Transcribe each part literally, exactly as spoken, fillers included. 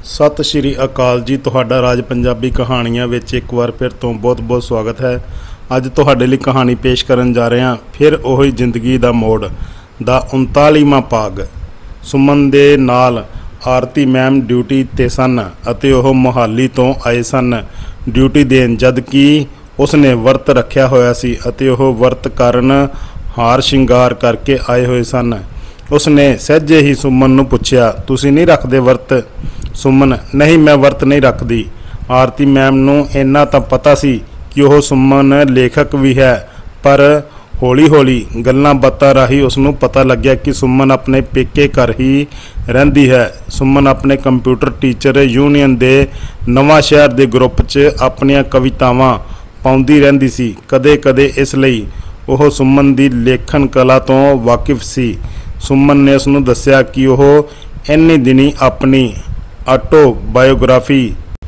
सत श्री अकाल जी। तुहाडा राज पंजाबी कहानियां विच एक बार फिर तो बहुत बहुत स्वागत है। अज तुहाडे लई कहानी पेश करन जा रहे हैं फिर ओही जिंदगी दा मोड़ दा उनतालीवां भाग। सुमन दे नाल आरती मैम ड्यूटी ते सन अते ओह मोहाली तो आए सन ड्यूटी देन, जद कि उसने वर्त रखिया होया सी अते ओह वर्त करन हार शिंगार करके आए हुए सन। उसने सहजे ही सुमन नूं पुछया, तुसीं नहीं रखदे वर्त? सुमन, नहीं मैं वर्त नहीं रखदी। आरती मैम नूं इन्ना तां पता सी कि ओह सुमन लेखक भी है, पर हौली हौली गल्लां बातां राही उसनूं पता लग्या कि सुमन अपने पेके घर ही रहिंदी है। सुमन अपने कंप्यूटर टीचर यूनियन दे नवां शहर दे ग्रुप च अपनियां कवितावां पाउंदी रहिंदी सी। कदे कदे इसलई ओह सुमन दी लेखन कला तो वाकिफ सी। सुमन ने उसनूं दस्सिया कि ओह इन्नी दिनी अपनी ऑटोबायोग्राफी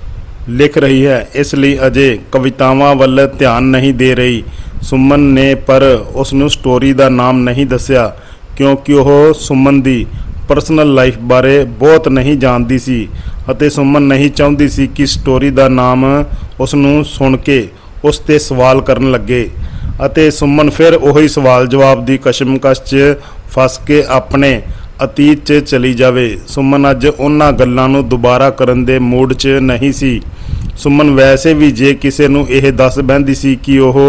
लिख रही है, इसलिए अजे कवितावां वल ध्यान नहीं दे रही। सुमन ने पर उसनूं स्टोरी दा नाम नहीं दस्सिया, क्योंकि ओह सुमन दी परसनल लाइफ बारे बहुत नहीं जानदी सी अते सुमन नहीं चाहुंदी सी कि स्टोरी दा नाम उसनूं सुन के उस ते सवाल करन लगे अते सुमन फिर उही सवाल जवाब दी कशमकश च फस के अपने अतीत च चली जावे। सुमन अज उन्हां गल्लां नूं दुबारा करन दे मूड च नहीं सी। सुमन वैसे भी जे किसे नूं यह दस बहिंदी सी कि ओह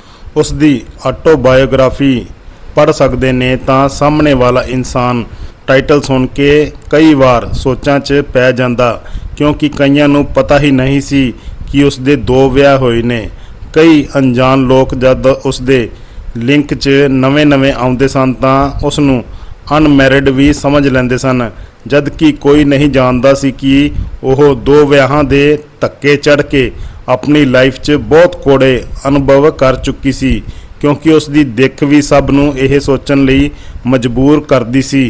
उसदी ऑटोबायोग्राफी पढ़ सकदे ने तां सामने वाला इंसान टाइटल सुन के कई बार सोचां च पै जांदा, क्योंकि कईयां नूं पता ही नहीं सी कि उसदे दो विआह होए ने। कई अनजान लोग जद उसदे लिंक च नवें नवें आउंदे सन तां उसनूं अनमैरिड भी समझ लैंदे सन, जद कि कोई नहीं जानदा सी कि ओह दो विआहां दे धक्के चढ़ के अपनी लाइफ च बहुत कोड़े अनुभव कर चुकी सी, क्योंकि उसदी दिख भी सब नूं यह सोचण लई मजबूर करदी सी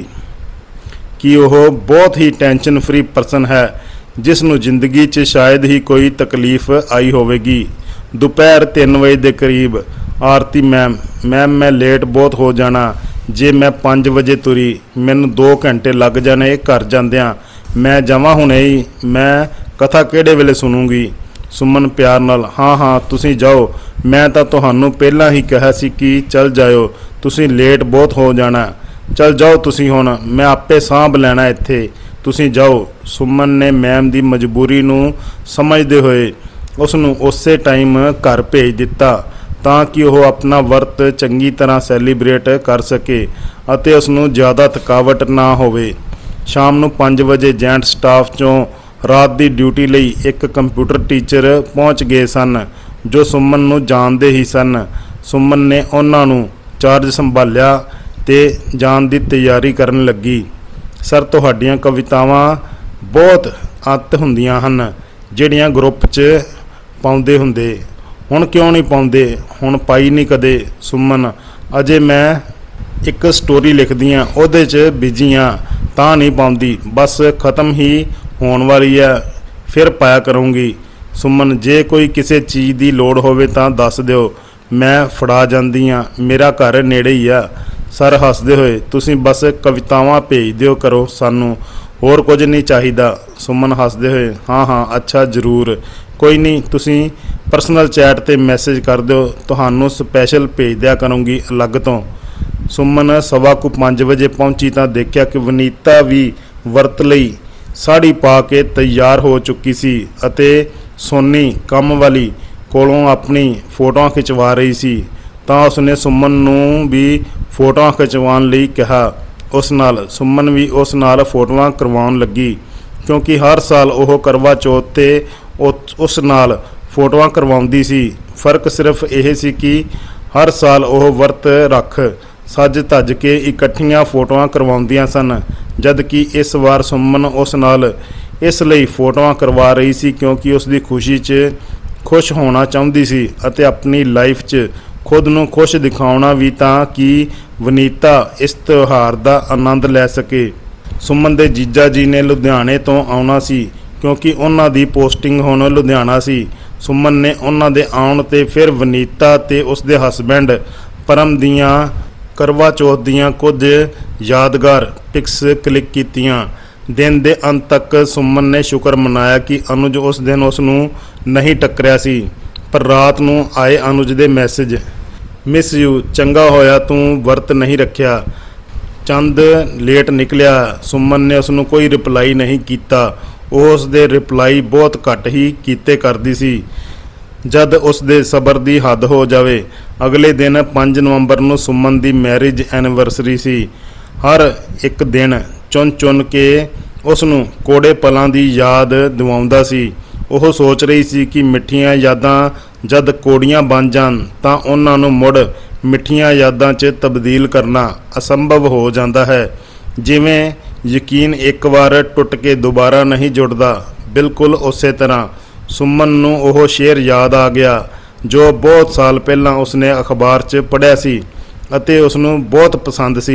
कि ओह बहुत ही टेंशन फ्री परसन है, जिस नूं जिंदगी च शायद ही कोई तकलीफ आई होवेगी। दोपहर तीन बजे के करीब आरती मैम मैम मैं लेट बहुत हो जाना, जे मैं पाँच बजे तुरी मैनू दो घंटे लग जाने घर जांदियां, मैं जावां हुणे ही, मैं कथा किहड़े वेले सुनूंगी? सुमन प्यार नाल, हाँ हाँ तुसीं जाओ, मैं तां तुहानूं पहलां ही कहा सी कि चल जाओ, तुसीं लेट बहुत हो जाना। चल जाओ तुसीं हुण, मैं आपे सांभ लैणा इत्थे, तुसीं जाओ। सुमन ने मैम दी मजबूरी नूं समझदे होए उसनूं उसे टाइम घर भेज दिता तां कि ओह अपना वर्त चंगी तरह सैलीब्रेट कर सके अते उसनूं ज़्यादा थकावट ना होवे। शाम नूं पाँच बजे जेंट स्टाफ चों रात की ड्यूटी लई एक कंप्यूटर टीचर पहुँच गए सन, जो सुमन नूं जानदे ही सन। सुमन ने उन्हां नूं चार्ज संभालिया ते जाण दी तैयारी करन लगी। सर तुहाडीआं कवितावां बहुत अत हुंदियां हन, जिहड़ियां ग्रुप च पाउंदे हुंदे, हुण क्यों नहीं पाउंदे? हुण पाई नहीं कदे। सुमन, अजे मैं एक स्टोरी लिखदी हाँ, उहदे च बिजी हाँ तां नहीं पाउंदी, बस खत्म ही होण वाली है, फिर पाया करूँगी। सुमन, जे कोई किसी चीज़ की लोड़ होवे तां दस दिओ, मैं फड़ा जांदी हाँ, मेरा घर नेड़े ही आ। सर हसदे होए, तुसीं बस कवितावां भेज दिओ करो सानूं, होर कुछ नहीं चाहिदा। सुमन हसदे होए, हाँ हाँ अच्छा जरूर, कोई नहीं, तुसीं परसनल चैट ते मैसेज कर दिओ, तुहानूं स्पैशल भेज दिया करूँगी अलग तो। सुमन सवा को पाँच बजे पहुंची तां देखिया कि वनीता भी वर्त लई साड़ी पा के तैयार हो चुकी सी अते सोनी काम वाली कोलों अपनी फोटोआं खिंचवा रही सी। तां उसने सुमन नूं भी फोटोआं खिंचवाउण लई कहा। उस नाल सुमन भी उस नाल फोटोआं करवाउण लगी, क्योंकि हर साल ओह करवा चौथ ते उस नाल फोटोआं करवाउंदी सी। फर्क सिर्फ यह सी कि हर साल ओह वर्त रख सज धज के इकट्ठियां फोटोआं करवाउंदियां सन, जद कि इस बार सुमन उस नाल इसलिए फोटोआं करवा रही सी क्योंकि उसकी खुशी च खुश होना चाहुंदी सी अते अपनी लाइफ च खुद नूं खुश दिखाउणा भी, तां कि वनीता इस त्यौहार का आनंद लै सके। सुमन दे जीजा जी ने लुधियाने तो आउणा सी, क्योंकि उन्हां दी पोस्टिंग हुण लुधियाना सी। सुमन ने उन्हां दे आउण ते फिर वनीता ते उसदे हसबैंड परम दियां करवा चौथ दियां कुछ यादगार पिक्स क्लिक कीतियां, दिन के अंत तक सुमन ने शुक्र मनाया कि अनुज उस दिन उसनू नहीं टक्करिया सी। पर रात नू आए अनुज दे मैसेज, मिस यू, चंगा होया तू वर्त नहीं रखिया। चंद लेट निकलिया। सुमन ने उसनू कोई रिप्लाई नहीं किया। वो उसदे रिप्लाई बहुत घट ही कीते करदी सी। जद उसदे सबर दी हद हो जावे। अगले दिन पाँच नवंबर नू सुमन दी मैरिज एनिवर्सरी सी। हर एक दिन चुन चुन के उसनू कोड़े पलों की याद दिवाउंदा सी। ਉਹ सोच रही सी कि मिठियां यादां जद कोड़ियां बन जान तां उन्हां नूं मुड़ मिठियां यादां 'च तब्दील करना असंभव हो जाता है। जिवें यकीन एक बार टुट के दोबारा नहीं जुड़दा, बिल्कुल उस तरह सुमन नूं ओह शेर याद आ गया जो बहुत साल पहलां उसने अखबार 'च पढ़िया सी अते उसनूं बहुत पसंद सी।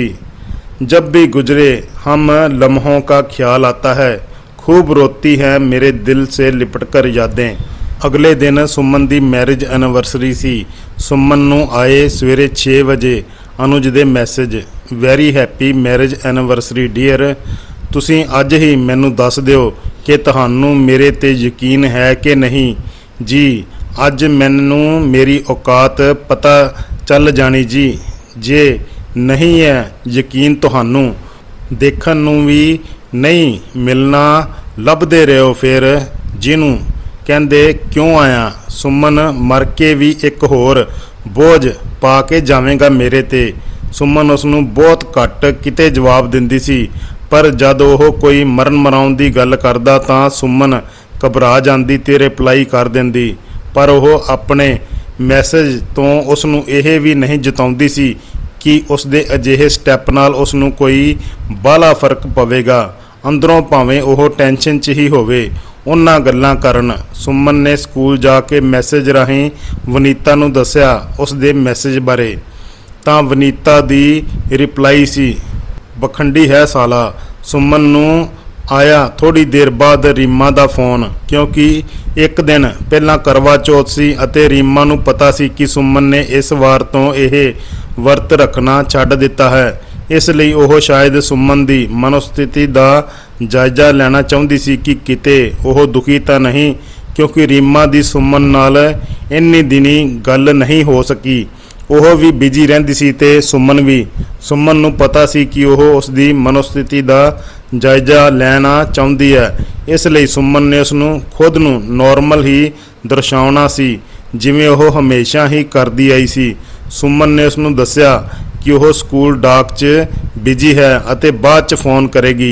जब भी गुजरे हम लम्हों का ख्याल आता है, खूब रोती हैं मेरे दिल से लिपट कर यादें। अगले दिन सुमन की मैरिज एनिवर्सरी सी। सुमन नूं आए सवेरे छे बजे अनुज दे message, very happy marriage anniversary dear. तुसीं अज ही मैनू दस दिओ कि तुहानू मेरे ते यकीन है कि नहीं। जी, अज मैनू मेरी औकात पता चल जानी जी। जे नहीं है यकीन तुहानू देखण नूं भी नहीं मिलना, लभदे रहो फिर जिनू कहंदे क्यों आया। सुमन मर के भी एक होर बोझ पा के जावेगा मेरे ते। सुमन उसनू बहुत घट किते जवाब दिंदी सी, पर जद वो कोई मरण मराउण दी गल करदा तां सुमन घबरा जांदी ते रिप्लाई कर दिंदी। पर वह अपने मैसेज तो उसनू यह भी नहीं जताउंदी सी कि उसदे अजिहे स्टैप नाल उसनू कोई बाला फर्क पवेगा। अंदरों भावें वह टेंशन च ही होवे उन्हां गल्लां करन। सुमन ने स्कूल जाके मैसेज राहीं वनीता नूं दस्सिया उसदे मैसेज बारे। तां वनीता दी रिप्लाई सी, बखंडी है साला। सुमन नूं आया थोड़ी देर बाद रीमा दा फोन, क्योंकि एक दिन पहलां करवा चौथ सी अते रीमा नूं पता सी कि सुमन ने इस वार तो यह वर्त रखना छड्ड दिता है। इसलिए वह शायद सुमन की मनोस्थिति का जायजा लेना चाहती सी कि किते वह दुखी तो नहीं, क्योंकि रीमा की सुमन नाल इन्नी दिनी गल नहीं हो सकी। वह भी बिजी रहिंदी सी ते सुमन भी। सुमन नूं पता सी कि वह उसकी मनोस्थिति का जायजा लेना चाहती है। इसलिए सुमन ने उसनूं खुद नूं नॉर्मल ही दर्शाउणा सी, जिवें वह हमेशा ही करदी आई सी। सुमन ने उसनूं दस्सिया कि वह स्कूल डाक च बिजी है अते बाद च फोन करेगी।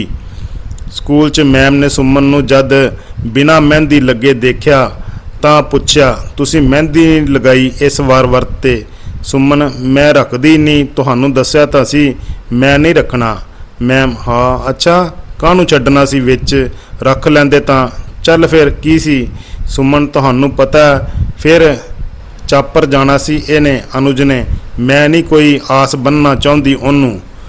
स्कूल च मैम ने सुमन नूं जद बिना मेहंदी लगे देखिया तां पुछया, तुसीं मेहंदी नहीं लगाई इस वार वर्त ते? सुमन, मैं रखदी नहीं, तुहानूं दस्सिया तां सी मैं नहीं रखना। मैम, हाँ अच्छा, काहनूं छड्डना सी, विच रख लैंदे तां चल फिर की सी। सुमन, तुहानूं पता फिर चापर जाना सी इहने अनुज ने, मैं नहीं कोई आस बनना चाहती उन्नू।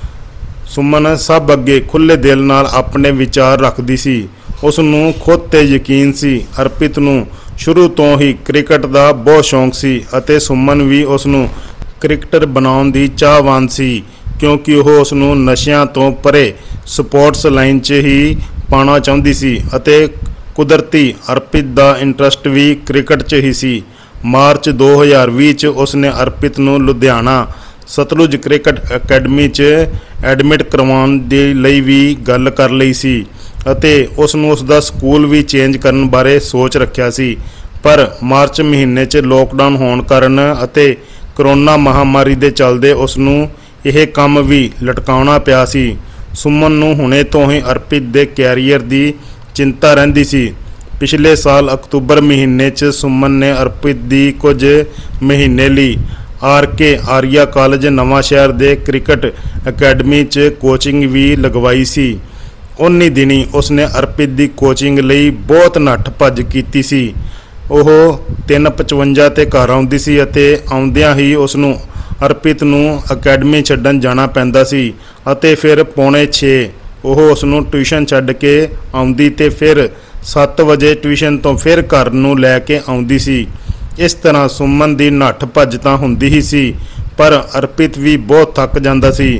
सुमन सब अगे खुले दिल नाल अपने विचार रखती सी। उसनूं खुद ते यकीन सी। अर्पित नूं शुरू तो ही क्रिकेट का बहुत शौक सी अते सुमन भी उसनूं क्रिकेटर बनाउण दी चाहवान सी, क्योंकि वह उसनूं नशियां तो परे स्पोर्ट्स लाइन च ही पाना चाहती सी अते कुदरती अर्पित का इंटरस्ट भी क्रिकेट च ही सी। मार्च दो हज़ार भी च उसने अर्पित नूं लुधियाना सतलुज क्रिकेट अकैडमी च एडमिट करवाउण दे लई भी गल कर लई सी अते उसनूं उसदा स्कूल भी चेंज करन बारे सोच रखिया सी। पर मार्च महीने च लॉकडाउन होण कारण अते करोना महामारी दे चलदे उसनूं यह काम भी लटकाउणा पिया सी। सुमन नूं हुणे तो ही अर्पित दे कैरीयर की चिंता रहिंदी सी। पिछले साल अक्तूबर महीने च सुमन ने अर्पित दी कुछ महीने लई R K Arya college Nawanshahr दे क्रिकेट अकैडमी च कोचिंग भी लगवाई सी। उन्नी दिनी उसने अर्पित दी कोचिंग लई बहुत नੱਠ भੱਜ कीती सी। ਉਹ तीन पचवंजा ते घर आउंदी सी अते आउंदियां ही उसनूं अर्पित नूं अकैडमी छड्डण जाना पैंदा सी अते फिर पौने छे ਉਹ उसनूं ट्यूशन छड्ड के आउंदी ते फिर सत्त वजे ट्यूशन तो फिर घर नूं लै के आउंदी सी। इस तरह सुमन दी नੱਠ ਭੱਜ तां हुंदी ही सी, पर अर्पित भी बहुत थक जांदा सी।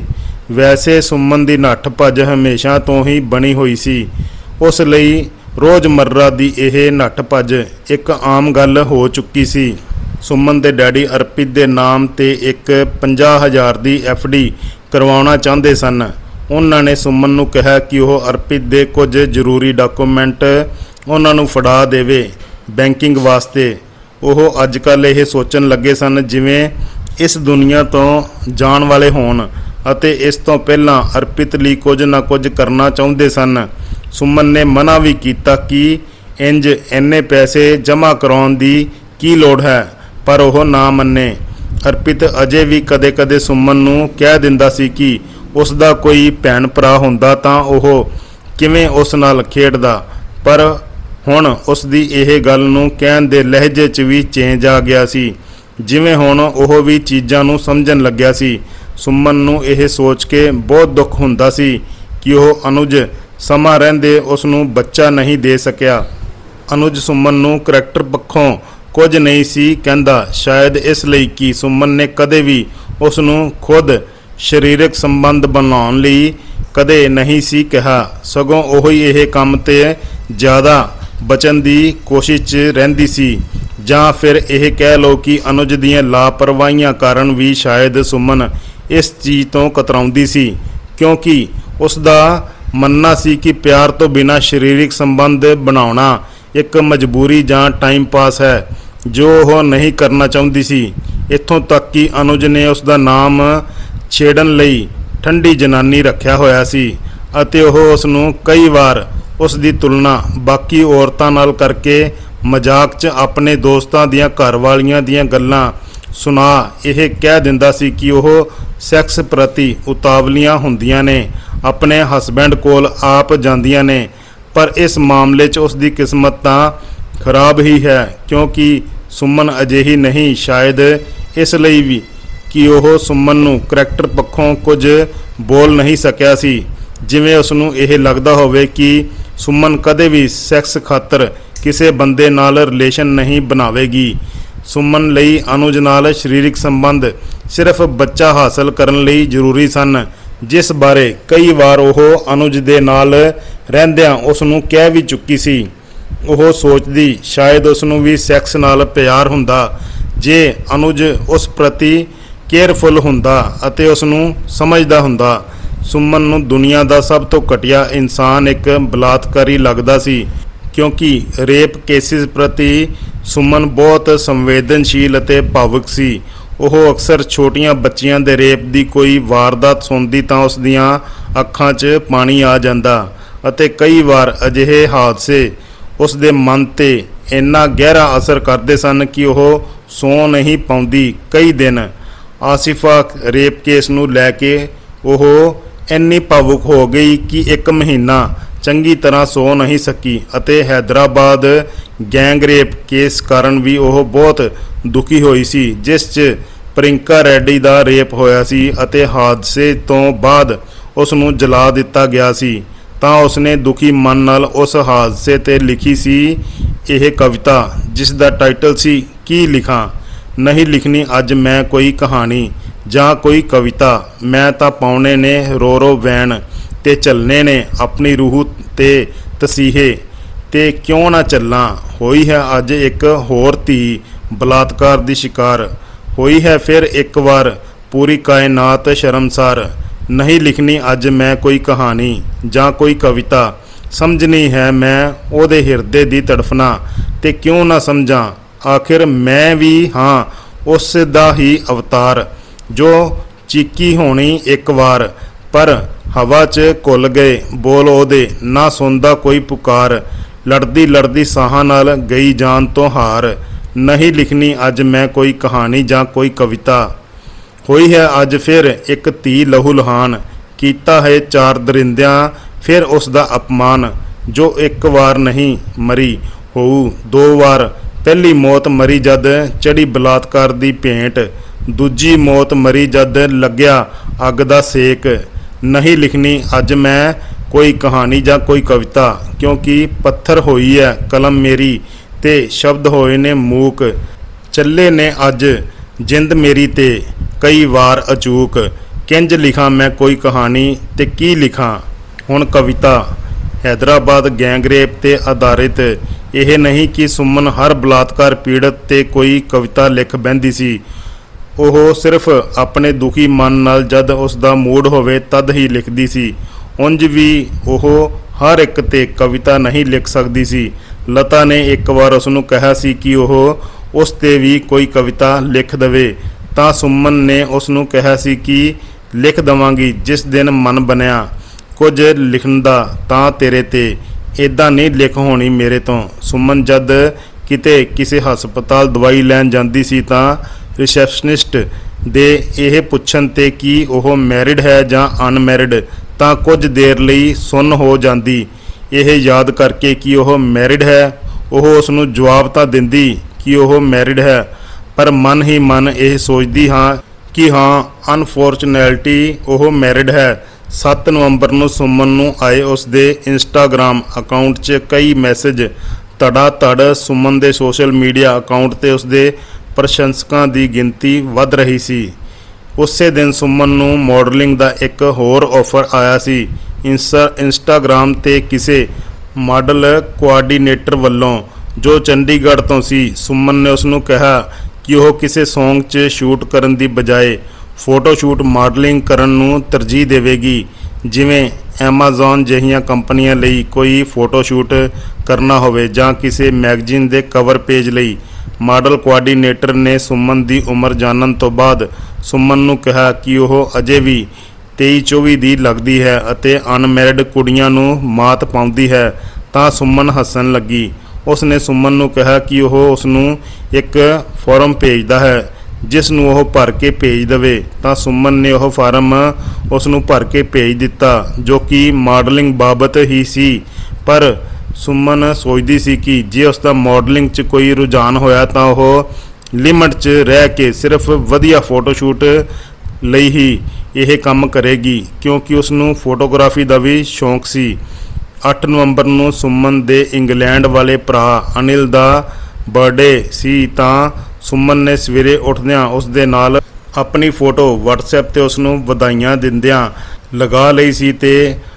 ਵੈਸੇ ਸੁਮਨ ਦੀ ਨੱਠ ਭੱਜ ਹਮੇਸ਼ਾ ਤੋਂ ਹੀ ਬਣੀ ਹੋਈ ਸੀ। ਉਸ ਲਈ ਰੋਜ਼ਮर्रा ਦੀ ਇਹ ਨੱਠ ਭੱਜ ਇੱਕ ਆਮ ਗੱਲ ਹੋ ਚੁੱਕੀ ਸੀ। ਸੁਮਨ ਦੇ ਡੈਡੀ ਅਰਪਿਤ ਦੇ ਨਾਮ ਤੇ ਇੱਕ ਪੰਜਾਹ ਹਜ਼ਾਰ ਦੀ ਐਫ ਡੀ ਕਰਵਾਉਣਾ ਚਾਹੁੰਦੇ ਸਨ। ਉਹਨਾਂ ਨੇ ਸੁਮਨ ਨੂੰ ਕਿਹਾ ਕਿ ਉਹ ਅਰਪਿਤ ਦੇ ਕੁਝ ਜ਼ਰੂਰੀ ਡਾਕੂਮੈਂਟ ਉਹਨਾਂ ਨੂੰ ਫੜਾ ਦੇਵੇ ਬੈਂਕਿੰਗ ਵਾਸਤੇ। ਉਹ ਅੱਜ ਕੱਲ੍ਹ ਇਹ ਸੋਚਣ ਲੱਗੇ ਸਨ ਜਿਵੇਂ ਇਸ ਦੁਨੀਆ ਤੋਂ ਜਾਣ ਵਾਲੇ ਹੋਣ ਅਤੇ ਇਸ ਤੋਂ ਪਹਿਲਾਂ ਅਰਪਿਤ ਲਈ ਕੁਝ ਨਾ ਕੁਝ ਕਰਨਾ ਚਾਹੁੰਦੇ ਸਨ। ਸੁਮਨ ਨੇ ਮਨਾ ਵੀ ਕੀਤਾ ਕਿ ਇੰਜ ਇੰਨੇ ਪੈਸੇ ਜਮ੍ਹਾਂ ਕਰਾਉਣ ਦੀ ਕੀ ਲੋੜ ਹੈ, ਪਰ ਉਹ ਨਾ ਮੰਨੇ। ਅਰਪਿਤ ਅਜੇ ਵੀ ਕਦੇ-ਕਦੇ ਸੁਮਨ ਨੂੰ ਕਹਿ ਦਿੰਦਾ ਸੀ ਕਿ ਉਸ ਦਾ ਕੋਈ ਭੈਣ ਭਰਾ ਹੁੰਦਾ ਤਾਂ ਉਹ ਕਿਵੇਂ ਉਸ ਨਾਲ ਖੇਡਦਾ, ਪਰ ਹੁਣ ਉਸ ਦੀ ਇਹ ਗੱਲ ਨੂੰ ਕਹਿਣ ਦੇ ਲਹਿਜੇ 'ਚ ਵੀ ਚੇਂਜ ਆ ਗਿਆ ਸੀ, ਜਿਵੇਂ ਹੁਣ ਉਹ ਵੀ ਚੀਜ਼ਾਂ ਨੂੰ ਸਮਝਣ ਲੱਗਿਆ ਸੀ। ਸੁਮਨ ਨੂੰ ਇਹ ਸੋਚ ਕੇ ਬਹੁਤ ਦੁੱਖ ਹੁੰਦਾ ਸੀ ਕਿ ਉਹ ਅਨੁਜ ਸਮਾਂ ਰਹਿੰਦੇ ਉਸ ਨੂੰ ਬੱਚਾ ਨਹੀਂ ਦੇ ਸਕਿਆ। ਅਨੁਜ ਸੁਮਨ ਨੂੰ ਕਰੈਕਟਰ ਪੱਖੋਂ ਕੁਝ ਨਹੀਂ ਸੀ ਕਹਿੰਦਾ, ਸ਼ਾਇਦ ਇਸ ਲਈ ਕਿ ਸੁਮਨ ਨੇ ਕਦੇ ਵੀ ਉਸ ਨੂੰ ਖੁਦ ਸਰੀਰਕ ਸੰਬੰਧ ਬਣਾਉਣ ਲਈ ਕਦੇ ਨਹੀਂ ਸੀ ਕਿਹਾ, ਸਗੋਂ ਉਹ ਹੀ ਇਹ ਕੰਮ 'ਤੇ ਜ਼ਿਆਦਾ ਬਚਣ ਦੀ ਕੋਸ਼ਿਸ਼ 'ਚ ਰਹਿੰਦੀ ਸੀ। ਜਾਂ ਫਿਰ ਇਹ ਕਹਿ ਲਓ ਕਿ ਅਨੁਜ ਦੀਆਂ ਲਾਪਰਵਾਹੀਆਂ ਕਾਰਨ ਵੀ ਸ਼ਾਇਦ ਸੁਮਨ ਇਸ ਚੀਜ਼ ਤੋਂ ਕਤਰਾਉਂਦੀ ਸੀ, ਕਿਉਂਕਿ ਉਸ ਦਾ ਮੰਨਣਾ ਸੀ ਕਿ ਪਿਆਰ ਤੋਂ ਬਿਨਾਂ ਸਰੀਰਕ ਸੰਬੰਧ ਬਣਾਉਣਾ ਇੱਕ ਮਜਬੂਰੀ ਜਾਂ ਟਾਈਮ ਪਾਸ ਹੈ ਜੋ ਉਹ ਨਹੀਂ ਕਰਨਾ ਚਾਹੁੰਦੀ ਸੀ। ਇੱਥੋਂ ਤੱਕ ਕਿ ਅਨੁਜ ਨੇ ਉਸ ਦਾ ਨਾਮ ਛੇੜਨ ਲਈ ਠੰਡੀ ਜਨਾਨੀ ਰੱਖਿਆ ਹੋਇਆ ਸੀ ਅਤੇ ਉਹ ਉਸ ਨੂੰ ਕਈ ਵਾਰ ਉਸ ਦੀ ਤੁਲਨਾ ਬਾਕੀ ਔਰਤਾਂ ਨਾਲ ਕਰਕੇ ਮਜ਼ਾਕ 'ਚ ਆਪਣੇ ਦੋਸਤਾਂ ਦੀਆਂ ਘਰਵਾਲੀਆਂ ਦੀਆਂ ਗੱਲਾਂ ਸੁਣਾ ਇਹ ਕਹਿ ਦਿੰਦਾ ਸੀ ਕਿ ਉਹ ਸੈਕਸ ਪ੍ਰਤੀ ਉਤਾਵਲੀਆਂ ਹੁੰਦੀਆਂ ਨੇ, ਆਪਣੇ ਹਸਬੈਂਡ ਕੋਲ ਆਪ ਜਾਂਦੀਆਂ ਨੇ। ਪਰ ਇਸ ਮਾਮਲੇ 'ਚ ਉਸ ਦੀ ਕਿਸਮਤ ਤਾਂ ਖਰਾਬ ਹੀ ਹੈ, ਕਿਉਂਕਿ ਸੁਮਨ ਅਜਿਹੀ ਨਹੀਂ, ਸ਼ਾਇਦ ਇਸ ਲਈ ਵੀ ਕਿ ਉਹ ਸੁਮਨ ਨੂੰ ਕਰੈਕਟਰ ਪੱਖੋਂ ਕੁਝ ਬੋਲ ਨਹੀਂ ਸਕਿਆ ਸੀ। ਜਿਵੇਂ ਉਸ ਨੂੰ ਇਹ ਲੱਗਦਾ ਹੋਵੇ ਕਿ ਸੁਮਨ ਕਦੇ ਵੀ ਸੈਕਸ ਖਾਤਰ ਕਿਸੇ ਬੰਦੇ ਨਾਲ ਰਿਲੇਸ਼ਨ ਨਹੀਂ ਬਣਾਵੇਗੀ। ਸੁਮਨ ਲਈ ਅਨੁਜ ਨਾਲ ਸਰੀਰਕ ਸੰਬੰਧ ਸਿਰਫ ਬੱਚਾ ਹਾਸਲ ਕਰਨ ਲਈ ਜ਼ਰੂਰੀ ਸਨ, ਜਿਸ ਬਾਰੇ ਕਈ ਵਾਰ ਉਹ ਅਨੁਜ ਦੇ ਨਾਲ ਰਹਿੰਦਿਆਂ ਉਸ ਨੂੰ ਕਹਿ ਵੀ ਚੁੱਕੀ ਸੀ। ਉਹ ਸੋਚਦੀ ਸ਼ਾਇਦ ਉਸ ਨੂੰ ਵੀ ਸੈਕਸ ਨਾਲ ਪਿਆਰ ਹੁੰਦਾ ਜੇ ਅਨੁਜ ਉਸ ਪ੍ਰਤੀ ਕੇਅਰਫੁਲ ਹੁੰਦਾ ਅਤੇ ਉਸ ਨੂੰ ਸਮਝਦਾ ਹੁੰਦਾ। ਸੁਮਨ ਨੂੰ ਦੁਨੀਆ ਦਾ ਸਭ ਤੋਂ ਘਟੀਆ ਇਨਸਾਨ ਇੱਕ ਬਲਾਤਕਾਰੀ ਲੱਗਦਾ ਸੀ, ਕਿਉਂਕਿ ਰੇਪ ਕੇਸਿਸ ਪ੍ਰਤੀ ਸੁਮਨ ਬਹੁਤ ਸੰਵੇਦਨਸ਼ੀਲ ਅਤੇ ਭਾਵੁਕ ਸੀ। ਉਹ ਅਕਸਰ ਛੋਟੀਆਂ ਬੱਚੀਆਂ ਦੇ ਰੇਪ ਦੀ ਕੋਈ ਵਾਰਦਾਤ ਸੁਣਦੀ ਤਾਂ ਉਸ ਦੀਆਂ ਅੱਖਾਂ 'ਚ ਪਾਣੀ ਆ ਜਾਂਦਾ ਅਤੇ ਕਈ ਵਾਰ ਅਜਿਹੇ ਹਾਦਸੇ ਉਸ ਦੇ ਮਨ 'ਤੇ ਇੰਨਾ ਗਹਿਰਾ ਅਸਰ ਕਰਦੇ ਸਨ ਕਿ ਉਹ ਸੌਂ ਨਹੀਂ ਪਾਉਂਦੀ ਕਈ ਦਿਨ। ਆਸਿਫਾ ਰੇਪ ਕੇਸ ਨੂੰ ਲੈ ਕੇ ਉਹ ਇੰਨੀ ਭਾਵੁਕ ਹੋ ਗਈ ਕਿ ਇੱਕ ਮਹੀਨਾ ਚੰਗੀ ਤਰ੍ਹਾਂ ਸੌ ਨਹੀਂ ਸਕੀ ਅਤੇ ਹੈਦਰਾਬਾਦ ਗੈਂਗ ਰੇਪ ਕੇਸ ਕਾਰਨ ਵੀ ਉਹ ਬਹੁਤ ਦੁਖੀ ਹੋਈ ਸੀ, ਜਿਸ 'ਚ ਪ੍ਰਿੰਕਾ ਰੈਡੀ ਦਾ ਰੇਪ ਹੋਇਆ ਸੀ ਅਤੇ ਹਾਦਸੇ ਤੋਂ ਬਾਅਦ ਉਸ ਨੂੰ ਜਲਾ ਦਿੱਤਾ ਗਿਆ ਸੀ। ਤਾਂ ਉਸਨੇ ਦੁਖੀ ਮਨ ਨਾਲ ਉਸ ਹਾਦਸੇ 'ਤੇ ਲਿਖੀ ਸੀ ਇਹ ਕਵਿਤਾ, ਜਿਸ ਦਾ ਟਾਈਟਲ ਸੀ ਕੀ ਲਿਖਾਂ। ਨਹੀਂ ਲਿਖਣੀ ਅੱਜ ਮੈਂ ਕੋਈ ਕਹਾਣੀ ਜਾਂ ਕੋਈ ਕਵਿਤਾ, ਮੈਂ ਤਾਂ ਪਾਉਣੇ ਨੇ ਰੋ ਰੋ ਵੈਣ ਤੇ ਚੱਲਣੇ ਨੇ ਆਪਣੀ ਰੂਹ ਤੇ ਤਸੀਹੇ, ਤੇ ਕਿਉਂ ਨਾ ਚੱਲਾਂ। ਹੋਈ ਹੈ ਅੱਜ ਇੱਕ ਹੋਰ ਧੀ ਬਲਾਤਕਾਰ ਦੀ ਸ਼ਿਕਾਰ, ਹੋਈ ਹੈ ਫਿਰ ਇੱਕ ਵਾਰ ਪੂਰੀ ਕਾਇਨਾਤ ਸ਼ਰਮਸਾਰ। ਨਹੀਂ ਲਿਖਣੀ ਅੱਜ ਮੈਂ ਕੋਈ ਕਹਾਣੀ ਜਾਂ ਕੋਈ ਕਵਿਤਾ, ਸਮਝਣੀ ਹੈ ਮੈਂ ਉਹਦੇ ਹਿਰਦੇ ਦੀ ਤੜਫਨਾ, ਤੇ ਕਿਉਂ ਨਾ ਸਮਝਾਂ ਆਖਿਰ ਮੈਂ ਵੀ ਹਾਂ ਉਸ ਦਾ ਹੀ ਅਵਤਾਰ, ਜੋ ਚੀਕੀ ਹੋਣੀ ਇੱਕ ਵਾਰ ਪਰ ਹਵਾ 'ਚ ਘੁਲ ਗਏ ਬੋਲ ਉਹਦੇ, ਨਾ ਸੁਣਦਾ ਕੋਈ ਪੁਕਾਰ, ਲੜਦੀ ਲੜਦੀ ਸਾਹਾਂ ਨਾਲ ਗਈ ਜਾਨ ਤੋਂ ਹਾਰ। ਨਹੀਂ ਲਿਖਣੀ ਅੱਜ ਮੈਂ ਕੋਈ ਕਹਾਣੀ ਜਾਂ ਕੋਈ ਕਵਿਤਾ, ਹੋਈ ਹੈ ਅੱਜ ਫਿਰ ਇੱਕ ਧੀ ਲਹੂ ਲੁਹਾਨ, ਕੀਤਾ ਹੈ ਚਾਰ ਦਰਿੰਦਿਆਂ ਫਿਰ ਉਸ ਦਾ ਅਪਮਾਨ, ਜੋ ਇੱਕ ਵਾਰ ਨਹੀਂ ਮਰੀ ਹੋਊ ਦੋ ਵਾਰ। ਪਹਿਲੀ ਮੌਤ ਮਰੀ ਜਦ ਚੜੀ ਬਲਾਤਕਾਰ ਦੀ ਭੇਂਟ, ਦੂਜੀ ਮੌਤ ਮਰੀ ਜਦ ਲੱਗਿਆ ਅੱਗ ਦਾ ਸੇਕ। ਨਹੀਂ ਲਿਖਣੀ ਅੱਜ ਮੈਂ ਕੋਈ ਕਹਾਣੀ ਜਾਂ ਕੋਈ ਕਵਿਤਾ, ਕਿਉਂਕਿ ਪੱਥਰ ਹੋਈ ਹੈ ਕਲਮ ਮੇਰੀ ਤੇ ਸ਼ਬਦ ਹੋਏ ਨੇ ਮੂਕ, ਚੱਲੇ ਨੇ ਅੱਜ ਜਿੰਦ ਮੇਰੀ ਤੇ ਕਈ ਵਾਰ ਅਚੂਕ। ਕਿੰਜ ਲਿਖਾਂ मैं कोई कहानी ते की लिखां। हुण कविता हैदराबाद गैंगरेप ते आधारित यह नहीं कि सुमन हर बलात्कार पीड़ित ते कोई कविता लिख बहिंदी सी। ਉਹ सिर्फ अपने दुखी मन नाल जद उसका मूड होवे तद ही लिखदी सी। उंज भी ਉਹ हर एक ते कविता नहीं लिख सकती सी। लता ने एक बार उसनू कहा सी कि ਉਹ उस ते भी कोई कविता लिख दवे तां सुमन ने उसनू कहा सी कि लिख दवांगी जिस दिन मन बनया कुछ लिखण दा तां तेरे ते इदां नहीं लिख होनी मेरे तो। सुमन जद किते किसी हस्पताल दवाई लैन जांदी सी तां रिसैप्शनिस्ट दे यह पुछण ते कि वह मैरिड है जां अनमैरिड तां कुछ देर लई सुन हो जांदी। यह याद करके कि वह मैरिड है वह उसनू जवाब तां दिंदी कि वह मैरिड है, पर मन ही मन यह सोचदी हाँ कि हाँ अनफॉर्चुनेटली वह मैरिड है। सत्त नवंबर नूं सुमन नूं आए उसके इंस्टाग्राम अकाउंट च कई मैसेज धड़ा धड़। सुमन के सोशल मीडिया अकाउंट ते उसके प्रशंसकों की गिनती वध रही सी। उसे दिन सुमन नूं मॉडलिंग का एक होर ऑफर आया सी। इंस्टा इंस्टाग्राम ते किसी मॉडल कोआर्डीनेटर वालों जो चंडीगढ़ तो सी। सुमन ने उसनू कहा कि वह किसी सॉन्ग च शूट करन दी बजाय फोटोशूट मॉडलिंग करन नूं तरजीह देवेगी, जिवें एमाजॉन जिहियां कंपनियां लई कोई फोटोशूट करना होवे जां किसी मैगजीन के कवर पेज लई। मॉडल कोआर्डीनेटर ने सुमन की उम्र जानन तो बाद सुमन नूं कहा कि वह अजे भी तेई चौबी की लगती है अते अनमैरिड कुड़ियां नूं मात पाउंदी है तां सुमन हसन लगी। उसने सुमन नूं कहा कि वह उसनूं एक फॉर्म भेजदा है जिस नूं वह भर के भेज देवे तां सुमन ने वह फार्म उसनूं भर के भेज दिता जो कि मॉडलिंग बाबत ही सी। पर सुमन सोचती सी कि जे उसका मॉडलिंग च कोई रुझान होया तां वह लिमिट च रह के सिर्फ वधिया फोटोशूट लई ही यह काम करेगी क्योंकि उसनूं फोटोग्राफी का भी शौक सी। अठ नवंबर नूं सुमन दे इंग्लैंड वाले भरा अनिल का बर्थडे सी तां सुमन ने सवेरे उठदियां उसदे नाल अपनी फोटो WhatsApp ते उसनूं वधाइयां दिंदियां लगा लई सी ते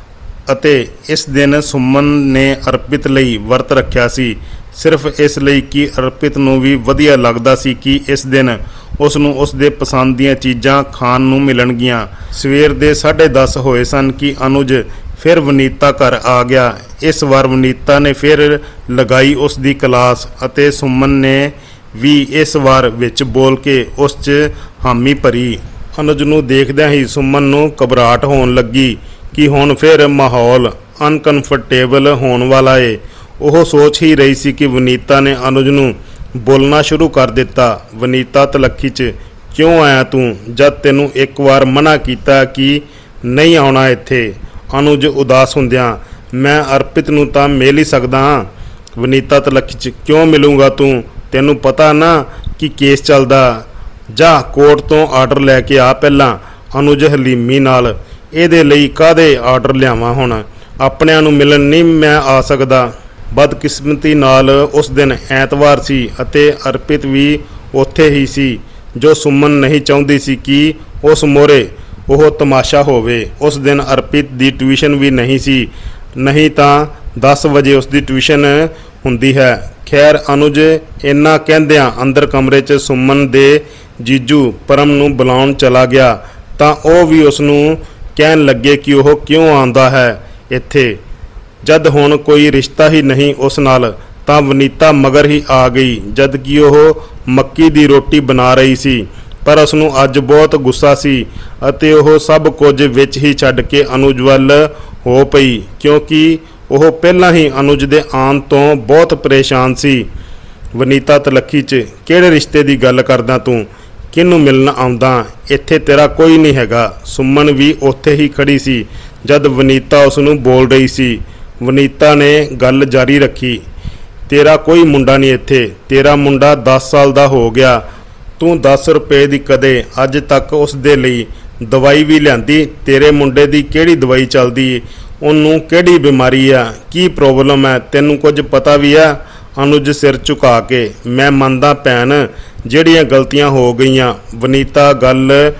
ਅਤੇ इस दिन सुमन ने अर्पित ਲਈ ਵਰਤ ਰੱਖਿਆ ਸੀ सिर्फ इस ਲਈ कि अर्पित ਨੂੰ ਵੀ ਵਧੀਆ ਲੱਗਦਾ ਸੀ कि इस दिन ਉਸ ਨੂੰ ਉਸ ਦੇ ਪਸੰਦ ਦੀਆਂ ਚੀਜ਼ਾਂ ਖਾਣ ਨੂੰ ਮਿਲਣਗੀਆਂ। ਸਵੇਰ ਦੇ ਸਾਢੇ ਦਸ ਹੋਏ ਸਨ कि अनुज फिर वनीता घर आ गया। इस बार वनीता ने फिर लगाई उस दी क्लास ਅਤੇ सुमन ने भी इस बार विच बोल के उस 'ਚ हामी भरी। अनुज ਨੂੰ ਦੇਖਦਿਆਂ ਹੀ सुमन ਨੂੰ घबराहट होण ਲੱਗੀ कि हुण फिर माहौल अनकंफर्टेबल होने वाला है। वह सोच ही रही सी कि वनीता ने अनुज नूं बोलना शुरू कर दिता। वनीता तलखी च क्यों आया तू जद तेनू एक बार मना किया कि नहीं आना इत्थे। अनुज उदास हुंदियां मैं अर्पित नूं तां मिल ही सकदा हाँ। वनीता तलखी च क्यों मिलूंगा तू तेनू पता ना कि केस चलदा, जा कोर्ट तो आर्डर लैके आ पहला। अनुज हलीमी नाल ਇਹਦੇ ਲਈ ਕਾਹਦੇ ਆਰਡਰ ਲਿਆਵਾਂ ਹੁਣ ਆਪਣਿਆਂ ਨੂੰ ਮਿਲਣ ਨਹੀਂ ਮੈਂ ਆ ਸਕਦਾ। ਬਦਕਿਸਮਤੀ ਨਾਲ ਉਸ ਦਿਨ ਐਤਵਾਰ ਸੀ ਅਤੇ ਅਰਪਿਤ ਵੀ ਉੱਥੇ ਹੀ ਸੀ ਜੋ ਸੁਮਨ ਨਹੀਂ ਚਾਹੁੰਦੀ ਸੀ ਕਿ ਉਸ ਮੋਰੇ ਉਹ ਤਮਾਸ਼ਾ ਹੋਵੇ। ਉਸ ਦਿਨ ਅਰਪਿਤ ਦੀ ਟਿਊਸ਼ਨ ਵੀ ਨਹੀਂ ਸੀ, ਨਹੀਂ ਤਾਂ ਦਸ ਵਜੇ ਉਸ ਦੀ ਟਿਊਸ਼ਨ ਹੁੰਦੀ ਹੈ। ਖੈਰ अनुज ਇੰਨਾ ਕਹਿੰਦਿਆਂ ਅੰਦਰ ਕਮਰੇ 'ਚ ਸੁਮਨ ਦੇ ਜੀਜੂ ਪਰਮ ਨੂੰ ਬੁਲਾਉਣ ਚਲਾ ਗਿਆ ਤਾਂ ਉਹ ਵੀ ਉਸ ਨੂੰ ਕਹਿਣ ਲੱਗੇ कि वह क्यों आंदा है इत्थे जद हुण कोई रिश्ता ही नहीं उस नाल। तां वनीता मगर ही आ गई जद कि वह मक्की दी रोटी बना रही सी, पर उसनूं अज बहुत गुस्सा सी अते वह सब कुछ विच ही छड्ड के अनुज वल हो पई क्योंकि वह पहलां ही अनुज दे आउण तों बहुत परेशान सी। वनीता तलखी च किहड़े रिश्ते की गल करदा तूं किनू मिलना आउंदा इत्थे तेरा कोई नहीं हैगा। सुमन भी उत्थे ही खड़ी सी जद वनीता उसनूं बोल रही सी। वनीता ने गल जारी रखी तेरा कोई मुंडा नहीं इत्थे, तेरा मुंडा दस साल का हो गया। तू दस रुपए की कदे अज तक उस दे लई दवाई भी लियांदी। तेरे मुंडे की किहड़ी दवाई चलदी, उन्नूं किहड़ी बीमारी आ, की प्रॉब्लम है तैनूं कुछ पता भी है। अनुज सिर झुका के मैं मनदा भैन ਜਿਹੜੀਆਂ गलतियां हो गई। वनीता गल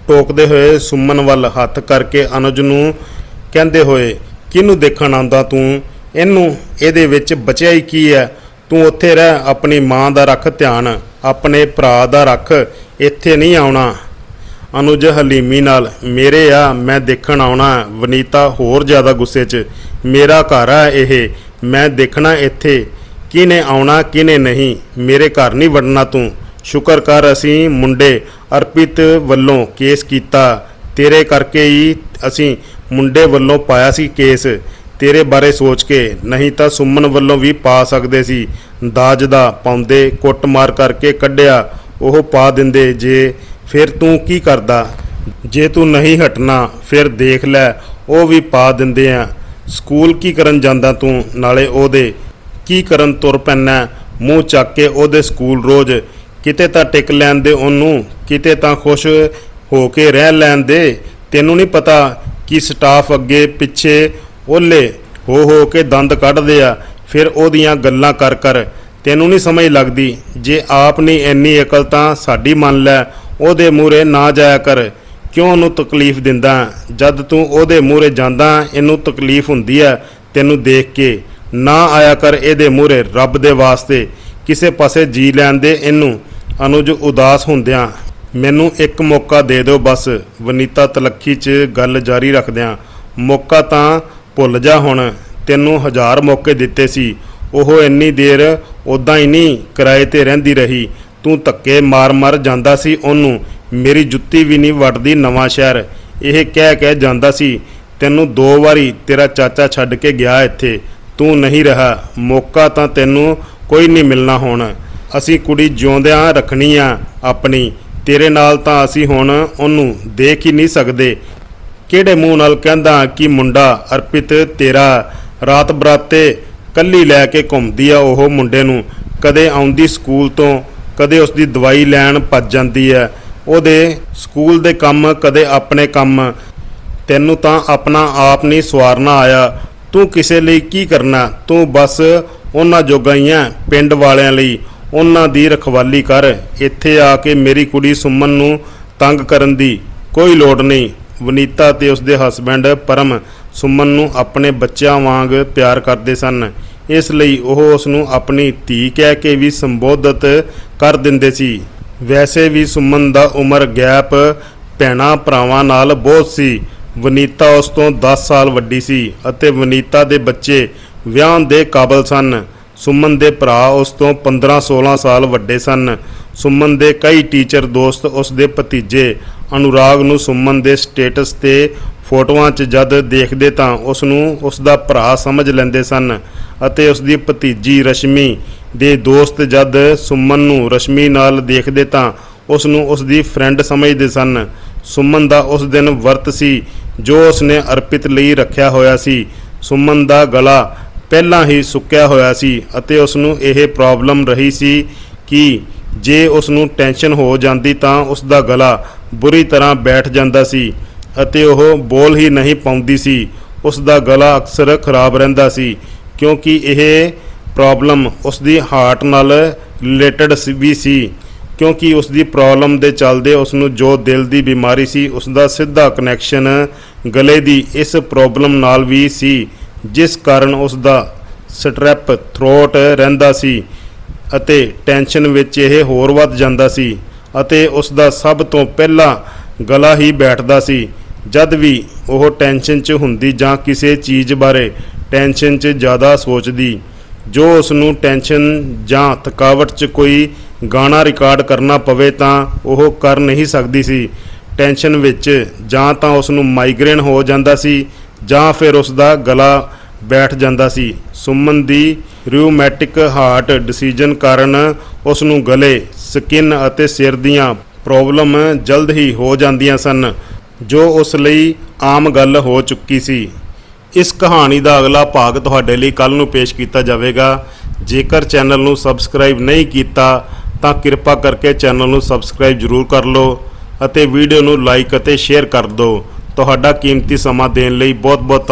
ਟੋਕਦੇ ਹੋਏ ਸੁਮਨ ਵੱਲ ਹੱਥ ਕਰਕੇ ਅਨੁਜ ਨੂੰ ਕਹਿੰਦੇ ਹੋਏ, ਕਿਹਨੂੰ ਦੇਖਣ ਆਉਂਦਾ ਤੂੰ? ਇਹਨੂੰ ਇਹਦੇ ਵਿੱਚ ਬਚਿਆ ਹੀ ਕੀ ਹੈ? ਤੂੰ ਉੱਥੇ ਰਹਿ, ਆਪਣੀ ਮਾਂ ਦਾ ਰੱਖ ਧਿਆਨ, ਆਪਣੇ ਭਰਾ ਦਾ ਰੱਖ, ਇੱਥੇ ਨਹੀਂ ਆਉਣਾ। ਅਨੁਜ ਹਲੀਮੀ ਨਾਲ, ਮੇਰੇ ਆ, ਮੈਂ ਦੇਖਣ ਆਉਣਾ। ਵਨੀਤਾ ਹੋਰ ਜ਼ਿਆਦਾ ਗੁੱਸੇ 'ਚ, ਮੇਰਾ ਘਰ ਆ ਇਹ, ਮੈਂ ਦੇਖਣਾ ਇੱਥੇ ਕਿਹਨੇ ਆਉਣਾ ਕਿਹਨੇ ਨਹੀਂ, ਮੇਰੇ ਘਰ ਨਹੀਂ ਵੜਨਾ ਤੂੰ। ਸ਼ੁਕਰ ਕਰ ਅਸੀਂ ਮੁੰਡੇ ਅਰਪਿਤ ਵੱਲੋਂ ਕੇਸ ਕੀਤਾ, ਤੇਰੇ ਕਰਕੇ ਹੀ ਅਸੀਂ ਮੁੰਡੇ ਵੱਲੋਂ ਪਾਇਆ ਸੀ ਕੇਸ, ਤੇਰੇ ਬਾਰੇ ਸੋਚ ਕੇ, ਨਹੀਂ ਤਾਂ ਸੁਮਨ ਵੱਲੋਂ ਵੀ ਪਾ ਸਕਦੇ ਸੀ। ਦਾਜ ਦਾ ਪਾਉਂਦੇ, ਕੁੱਟਮਾਰ ਕਰਕੇ ਕੱਢਿਆ, ਉਹ ਪਾ ਦਿੰਦੇ। ਜੇ ਫਿਰ ਤੂੰ ਕੀ ਕਰਦਾ? ਜੇ ਤੂੰ ਨਹੀਂ ਹਟਣਾ ਫਿਰ ਦੇਖ ਲੈ, ਉਹ ਵੀ ਪਾ ਦਿੰਦੇ ਆ। ਸਕੂਲ ਕੀ ਕਰਨ ਜਾਂਦਾ ਤੂੰ? ਨਾਲੇ ਉਹਦੇ ਕੀ ਕਰਨ ਤੁਰ ਪੈਣਾ? ਮੂੰਹ ਚੱਕ ਕੇ ਉਹਦੇ ਸਕੂਲ ਰੋਜ਼, ਕਿਤੇ ਤਾਂ ਟਿਕ ਲੈਣ ਦੇ ਉਹਨੂੰ, ਕਿਤੇ ਤਾਂ ਖੁਸ਼ ਹੋ ਕੇ ਰਹਿ ਲੈਣ ਦੇ। ਤੈਨੂੰ ਨਹੀਂ ਪਤਾ ਕਿ ਸਟਾਫ ਅੱਗੇ ਪਿੱਛੇ ਓਲੇ ਹੋ ਹੋ ਕੇ ਦੰਦ ਕੱਢਦੇ ਆ, ਫਿਰ ਉਹਦੀਆਂ ਗੱਲਾਂ ਕਰ ਕਰ। ਤੈਨੂੰ ਨਹੀਂ ਸਮਝ ਲੱਗਦੀ? ਜੇ ਆਪ ਨਹੀਂ ਇੰਨੀ ਅਕਲ ਤਾਂ ਸਾਡੀ ਮੰਨ ਲੈ, ਉਹਦੇ ਮੂਹਰੇ ਨਾ ਜਾਇਆ ਕਰ। ਕਿਉਂ ਉਹਨੂੰ ਤਕਲੀਫ ਦਿੰਦਾ? ਜਦ ਤੂੰ ਉਹਦੇ ਮੂਹਰੇ ਜਾਂਦਾ ਇਹਨੂੰ ਤਕਲੀਫ ਹੁੰਦੀ ਹੈ ਤੈਨੂੰ ਦੇਖ ਕੇ। ਨਾ ਆਇਆ ਕਰ ਇਹਦੇ ਮੂਹਰੇ, ਰੱਬ ਦੇ ਵਾਸਤੇ ਕਿਸੇ ਪਾਸੇ ਜੀ ਲੈਣ ਦੇ ਇਹਨੂੰ। ਅਨੁਜ ਉਦਾਸ ਹੁੰਦਿਆਂ, ਮੈਨੂੰ ਇੱਕ ਮੌਕਾ ਦੇ ਦਿਓ ਬਸ। ਵਨੀਤਾ ਤਲੱਖੀ 'ਚ ਗੱਲ ਜਾਰੀ ਰੱਖਦਿਆਂ, ਮੌਕਾ ਤਾਂ ਭੁੱਲ ਜਾ ਹੁਣ, ਤੈਨੂੰ ਹਜ਼ਾਰ ਮੌਕੇ ਦਿੱਤੇ ਸੀ। ਉਹ ਇੰਨੀ ਦੇਰ ਉੱਦਾਂ ਹੀ ਨਹੀਂ ਕਿਰਾਏ 'ਤੇ ਰਹਿੰਦੀ ਰਹੀ, ਤੂੰ ਧੱਕੇ ਮਾਰ ਮਾਰ ਜਾਂਦਾ ਸੀ ਉਹਨੂੰ। ਮੇਰੀ ਜੁੱਤੀ ਵੀ ਨਹੀਂ ਵੱਟਦੀ ਨਵਾਂ ਸ਼ਹਿਰ, ਇਹ ਕਹਿ ਕੇ ਜਾਂਦਾ ਸੀ। ਤੈਨੂੰ ਦੋ ਵਾਰੀ ਤੇਰਾ ਚਾਚਾ ਛੱਡ ਕੇ ਗਿਆ ਇੱਥੇ, ਤੂੰ ਨਹੀਂ ਰਿਹਾ। ਮੌਕਾ ਤਾਂ ਤੈਨੂੰ ਕੋਈ ਨਹੀਂ ਮਿਲਣਾ ਹੁਣ। ਅਸੀਂ ਕੁੜੀ ਜਿਉਂਦਿਆਂ ਰੱਖਣੀ ਆ ਆਪਣੀ, ਤੇਰੇ ਨਾਲ ਤਾਂ ਅਸੀਂ ਹੁਣ ਉਹਨੂੰ ਦੇਖ ਹੀ ਨਹੀਂ ਸਕਦੇ। ਕਿਹੜੇ ਮੂੰਹ ਨਾਲ ਕਹਿੰਦਾ ਕਿ ਮੁੰਡਾ ਅਰਪਿਤ ਤੇਰਾ? ਰਾਤ ਬਰਾਤੇ ਕੱਲੀ ਲੈ ਕੇ ਘੁੰਮਦੀ ਆ ਉਹ ਮੁੰਡੇ ਨੂੰ, ਕਦੇ ਆਉਂਦੀ ਸਕੂਲ ਤੋਂ, ਕਦੇ ਉਸਦੀ ਦਵਾਈ ਲੈਣ ਭੱਜ ਜਾਂਦੀ ਹੈ, ਉਹਦੇ ਸਕੂਲ ਦੇ ਕੰਮ, ਕਦੇ ਆਪਣੇ ਕੰਮ। ਤੈਨੂੰ ਤਾਂ ਆਪਣਾ ਆਪ ਨਹੀਂ ਸਵਾਰਨਾ ਆਇਆ। ਤੂੰ ਕਿਸੇ ਲਈ ਕੀ ਕਰਨਾ? ਤੂੰ ਬਸ ਉਹਨਾਂ ਜੋਗਾ ਹੀ ਆ, ਪਿੰਡ ਵਾਲਿਆਂ ਲਈ। ਉਹਨਾਂ ਦੀ ਰਖਵਾਲੀ ਕਰ। ਇੱਥੇ ਆ ਕੇ ਮੇਰੀ ਕੁੜੀ ਸੁਮਨ ਨੂੰ ਤੰਗ ਕਰਨ ਦੀ ਕੋਈ ਲੋੜ ਨਹੀਂ। ਵਨੀਤਾ ਤੇ ਉਸਦੇ ਹਸਬੈਂਡ ਪਰਮ ਸੁਮਨ ਨੂੰ ਆਪਣੇ ਬੱਚਿਆਂ ਵਾਂਗ ਪਿਆਰ ਕਰਦੇ ਸਨ, ਇਸ ਲਈ ਉਹ ਉਸ ਨੂੰ ਆਪਣੀ ਧੀ ਕਹਿ ਕੇ ਵੀ ਸੰਬੋਧਿਤ ਕਰ ਦਿੰਦੇ ਸੀ। ਵੈਸੇ ਵੀ ਸੁਮਨ ਦਾ ਉਮਰ ਗੈਪ ਭੈਣਾਂ ਭਰਾਵਾਂ ਨਾਲ ਬਹੁਤ ਸੀ। ਵਨੀਤਾ ਉਸ ਤੋਂ ਦਸ ਸਾਲ ਵੱਡੀ ਸੀ ਅਤੇ ਵਨੀਤਾ ਦੇ ਬੱਚੇ ਵਿਆਹਣ ਦੇ ਕਾਬਲ ਸਨ। ਸੁਮਨ ਦੇ ਭਰਾ ਉਸ ਤੋਂ ਪੰਦਰਾਂ ਸੋਲਾਂ ਸਾਲ ਵੱਡੇ ਸਨ। ਸੁਮਨ ਦੇ ਕਈ ਟੀਚਰ ਦੋਸਤ ਉਸ ਦੇ ਭਤੀਜੇ ਅਨੁਰਾਗ ਨੂੰ ਸੁਮਨ ਦੇ ਸਟੇਟਸ ਤੇ ਫੋਟੋਆਂ 'ਚ ਜਦ ਦੇਖਦੇ ਤਾਂ ਉਸ ਨੂੰ ਉਸ ਦਾ ਭਰਾ ਸਮਝ ਲੈਂਦੇ ਸਨ ਅਤੇ ਉਸ ਦੀ ਭਤੀਜੀ ਰਸ਼ਮੀ ਦੇ ਦੋਸਤ ਜਦ ਸੁਮਨ ਨੂੰ ਰਸ਼ਮੀ ਨਾਲ ਦੇਖਦੇ ਤਾਂ ਉਸ ਨੂੰ ਉਸ ਦੀ ਫਰੈਂਡ ਸਮਝਦੇ ਸਨ। ਸੁਮਨ ਦਾ ਉਸ ਦਿਨ ਵਰਤ ਸੀ ਜੋ ਉਸ ਨੇ ਅਰਪਿਤ ਲਈ ਰੱਖਿਆ ਹੋਇਆ ਸੀ। ਸੁਮਨ ਦਾ ਗਲਾ ਪਹਿਲਾਂ ਹੀ ਸੁੱਕਿਆ ਹੋਇਆ ਸੀ ਅਤੇ ਉਸ ਨੂੰ ਇਹ ਪ੍ਰੋਬਲਮ ਰਹੀ ਸੀ ਕਿ ਜੇ ਉਸ ਨੂੰ ਟੈਨਸ਼ਨ ਹੋ ਜਾਂਦੀ ਤਾਂ ਉਸ ਦਾ ਗਲਾ ਬੁਰੀ ਤਰ੍ਹਾਂ ਬੈਠ ਜਾਂਦਾ ਸੀ ਅਤੇ ਉਹ ਬੋਲ ਹੀ ਨਹੀਂ ਪਾਉਂਦੀ ਸੀ। ਉਸ ਦਾ ਗਲਾ ਅਕਸਰ ਖਰਾਬ ਰਹਿੰਦਾ ਸੀ ਕਿਉਂਕਿ ਇਹ ਪ੍ਰੋਬਲਮ ਉਸ ਦੀ ਹਾਰਟ ਨਾਲ ਰਿਲੇਟਡ ਵੀ ਸੀ, ਕਿਉਂਕਿ ਉਸ ਦੀ ਪ੍ਰੋਬਲਮ ਦੇ ਚੱਲਦੇ ਉਸ ਨੂੰ ਜੋ ਦਿਲ ਦੀ ਬਿਮਾਰੀ ਸੀ ਉਸ ਦਾ ਸਿੱਧਾ ਕਨੈਕਸ਼ਨ ਗਲੇ ਦੀ ਇਸ ਪ੍ਰੋਬਲਮ ਨਾਲ ਵੀ ਸੀ, ਜਿਸ ਕਾਰਨ ਉਸ ਦਾ ਸਟ੍ਰੈਪ ਥਰੋਟ ਰਹਿੰਦਾ ਸੀ ਅਤੇ ਟੈਨਸ਼ਨ ਵਿੱਚ ਇਹ ਹੋਰ ਵੱਧ ਜਾਂਦਾ ਸੀ ਅਤੇ ਉਸ ਦਾ ਸਭ ਤੋਂ ਪਹਿਲਾਂ ਗਲਾ ਹੀ ਬੈਠਦਾ ਸੀ। ਜਦ ਵੀ ਉਹ ਟੈਨਸ਼ਨ 'ਚ ਹੁੰਦੀ ਜਾਂ ਕਿਸੇ ਚੀਜ਼ ਬਾਰੇ ਟੈਨਸ਼ਨ 'ਚ ਜ਼ਿਆਦਾ ਸੋਚਦੀ, ਜੋ ਉਸ ਨੂੰ ਟੈਨਸ਼ਨ ਜਾਂ ਥਕਾਵਟ 'ਚ ਕੋਈ ਗਾਣਾ ਰਿਕਾਰਡ ਕਰਨਾ ਪਵੇ ਤਾਂ ਉਹ ਕਰ ਨਹੀਂ ਸਕਦੀ ਸੀ। ਟੈਨਸ਼ਨ ਵਿੱਚ ਜਾਂ ਤਾਂ ਉਸ ਨੂੰ ਮਾਈਗ੍ਰੇਨ ਹੋ ਜਾਂਦਾ ਸੀ ਜਾਂ ਫਿਰ ਉਸ ਦਾ ਗਲਾ ਬੈਠ ਜਾਂਦਾ ਸੀ। ਸੁਮਨ ਦੀ ਰਿਊਮੈਟਿਕ ਹਾਰਟ ਡਿਸੀਜ਼ਨ ਕਾਰਨ ਉਸ ਨੂੰ ਗਲੇ, ਸਕਿਨ ਅਤੇ ਸਿਰ ਦੀਆਂ ਪ੍ਰੋਬਲਮ ਜਲਦ ਹੀ ਹੋ ਜਾਂਦੀਆਂ ਸਨ, ਜੋ ਉਸ ਲਈ ਆਮ ਗੱਲ ਹੋ ਚੁੱਕੀ ਸੀ। ਇਸ ਕਹਾਣੀ ਦਾ ਅਗਲਾ ਭਾਗ ਤੁਹਾਡੇ ਲਈ ਕੱਲ੍ਹ ਨੂੰ ਪੇਸ਼ ਕੀਤਾ ਜਾਵੇਗਾ। ਜੇਕਰ ਚੈਨਲ ਨੂੰ ਸਬਸਕ੍ਰਾਈਬ ਨਹੀਂ ਕੀਤਾ ਤਾਂ ਕਿਰਪਾ ਕਰਕੇ ਚੈਨਲ ਨੂੰ ਸਬਸਕ੍ਰਾਈਬ ਜ਼ਰੂਰ ਕਰ ਲਓ ਅਤੇ ਵੀਡੀਓ ਨੂੰ ਲਾਈਕ ਅਤੇ ਸ਼ੇਅਰ ਕਰ ਦਿਓ। ਤੁਹਾਡਾ ਕੀਮਤੀ ਸਮਾਂ ਦੇਣ ਲਈ ਬਹੁਤ ਬਹੁਤ